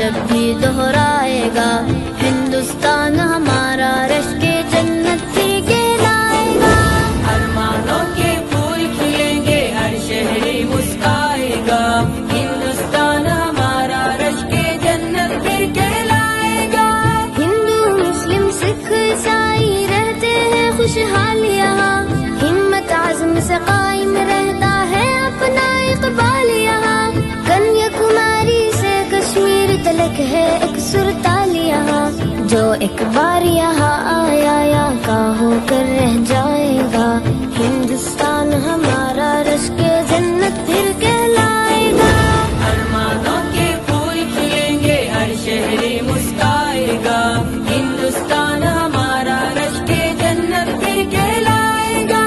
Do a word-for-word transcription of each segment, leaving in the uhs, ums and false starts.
جب بھی دہرائے گا، ہندوستان ہمارا رشک جنت پھر کہلائے گا۔ ارمانوں کے پھول کھلیں گے، ہر شہری مسکرائے گا، ہندوستان ہمارا رشک جنت پھر کہلائے گا۔ ہندو مسلم سکھ عیسائی رہتے ہیں خوشحال یہاں، ہمت عزم سے قائم رہتا ہے اپنا اقبال یہاں، کنیا کماری سے کشمیر تلک ہے ایک سرتال یہاں، جو ایک بار یہاں آیا یا کا ہو کر رہ جائے گا، ہندوستان ہمارا رشک جنت پھر کہلائے گا۔ ارمانوں کے پھول کھلیں گے، ہر شہری مسکرائے گا، ہندوستان ہمارا رشک جنت پھر کہلائے گا۔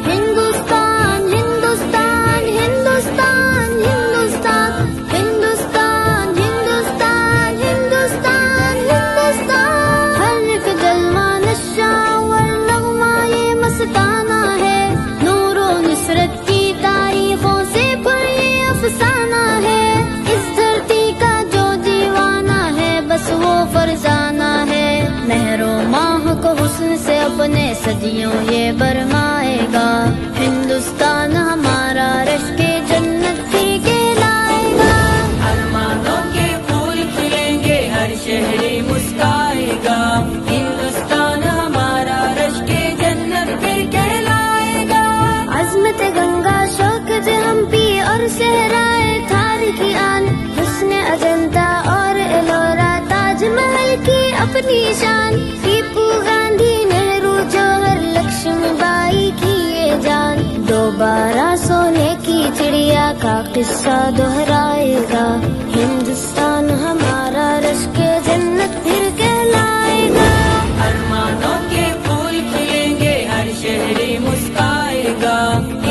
ہندوستان ہندوستان ہندوستان ہندوستان ہندوستان ہندوستان ہندوستان ہندوستان، ہر ایک جلوہ نشاں اور نغمہ یہ مستانہ ہے، نور و نصرت کی تاریخوں سے پر یہ افسانہ ہے، اس دھرتی کا جو دیوانہ ہے بس وہ فرزانہ ہے، مہر و ماہ کو حسن سے اپنے صدیوں یہ برمائے گا، ہندوستان ہمارا رشک جنت پھر کہلائے گا۔ ارمانوں کے پھول کھلیں گے، ہر شہری مسکرائے گا، ہندوستان ہمارا رشک جنت پھر کہلائے گا۔ عظمت گنگا، شوکت ہمپی اور صحرائے تھار کی آن، حسن اجنتا اور ایلورا، تاج محل کی اپنی شان، ٹیپو گاندھی، نہرو، جوہر، لکشمی بائی کی یہ جان، دوبارہ سونے کی چڑیا کا قصہ دہرائے گا، ہندوستان ہمارا رشک جنت پھر کہلائے گا۔ ارمانوں کے پھول کھلیں گے، ہر شہری مسکرائے گا،